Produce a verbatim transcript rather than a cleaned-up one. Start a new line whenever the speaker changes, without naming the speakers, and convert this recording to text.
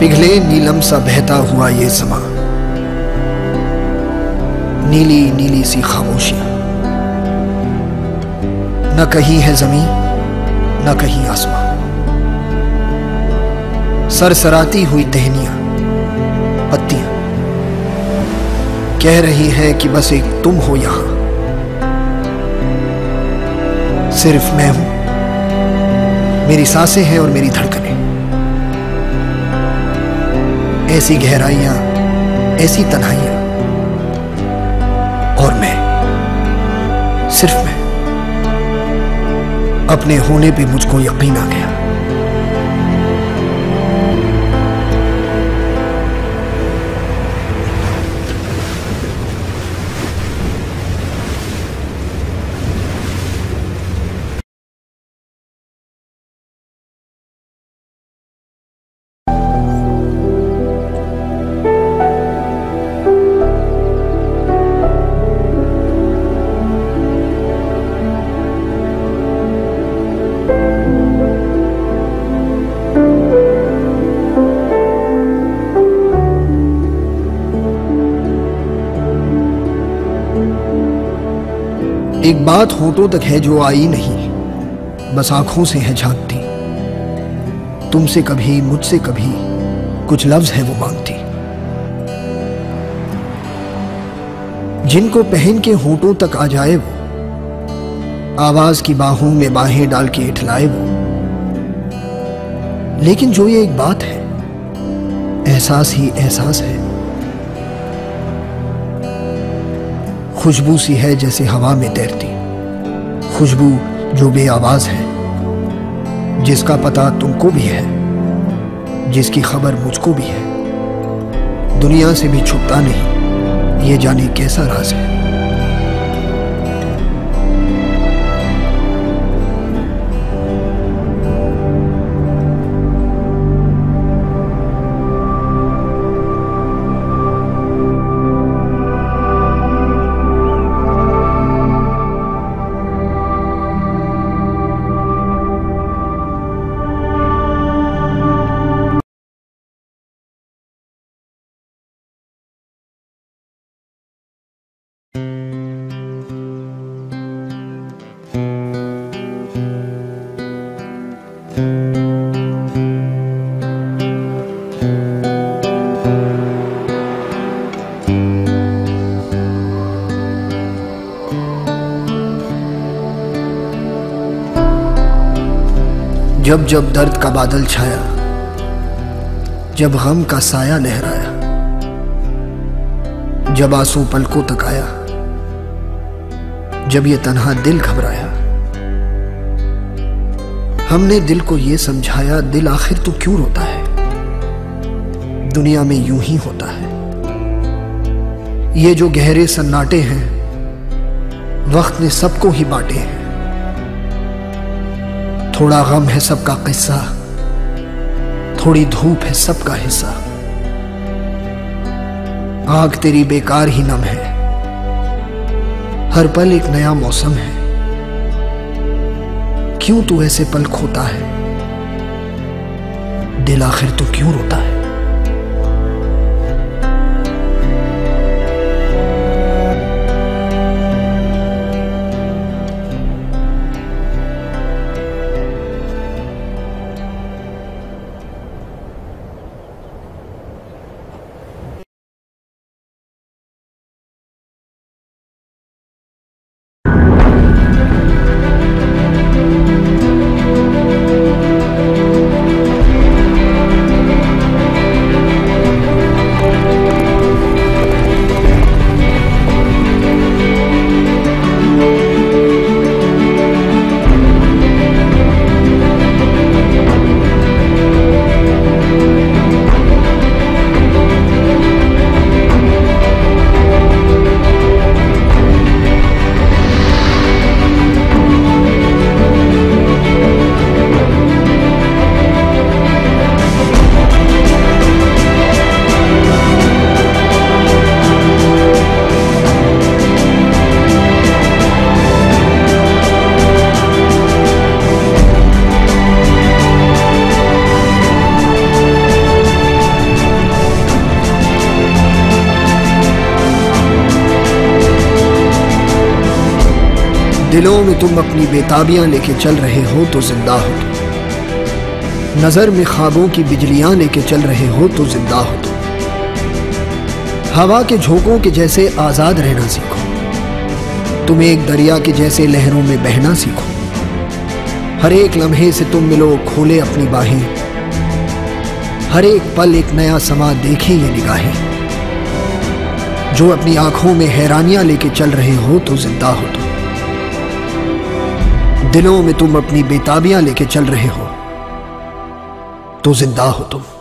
पिघले नीलम सा बहता हुआ ये समा, नीली नीली सी खामोशियां, न कहीं है जमीन न कहीं आसमां, सरसराती हुई टहनियां पत्तियां कह रही हैं कि बस एक तुम हो यहां, सिर्फ मैं हूं, मेरी सांसें हैं और मेरी धड़कनें, ऐसी गहराइयां ऐसी तन्हाइयां, और मैं, सिर्फ मैं। अपने होने पे मुझको यकीन आ गया। एक बात होठों तक है जो आई नहीं, बस आंखों से है झांकती, तुमसे कभी मुझसे कभी कुछ लफ्ज है वो मांगती, जिनको पहन के होठों तक आ जाए वो, आवाज की बाहों में बाहें डाल के इठलाए वो। लेकिन जो ये एक बात है, एहसास ही एहसास है, खुशबू सी है जैसे हवा में तैरती, खुशबू जो बेआवाज है, जिसका पता तुमको भी है, जिसकी खबर मुझको भी है, दुनिया से भी छुपता नहीं, ये जाने कैसा राज है। जब जब दर्द का बादल छाया, जब गम का साया लहराया, जब आंसू पलकों तक आया, जब ये तन्हा दिल घबराया, हमने दिल को ये समझाया, दिल आखिर तो क्यों रोता है, दुनिया में यूं ही होता है। ये जो गहरे सन्नाटे हैं, वक्त ने सबको ही बांटे हैं, थोड़ा गम है सबका किस्सा, थोड़ी धूप है सबका हिस्सा, आग तेरी बेकार ही नम है, हर पल एक नया मौसम है, क्यों तू ऐसे पल खोता है, दिल आखिर तो क्यों रोता है। दिलों में तुम अपनी बेताबियां लेके चल रहे हो तो जिंदा हो तुम। नजर में ख्वाबों की बिजलियां लेके चल रहे हो तो जिंदा हो तुम। हवा के झोंकों के जैसे आजाद रहना सीखो। तुम एक दरिया के जैसे लहरों में बहना सीखो। हर एक लम्हे से तुम मिलो, खोले अपनी बाहें। हर एक पल एक नया समा देखे ये निगाहें। जो अपनी आंखों में हैरानियां लेके चल रहे हो तो जिंदा हो तुम। दिलों में तुम अपनी बेताबियां लेके चल रहे हो तो जिंदा हो तुम।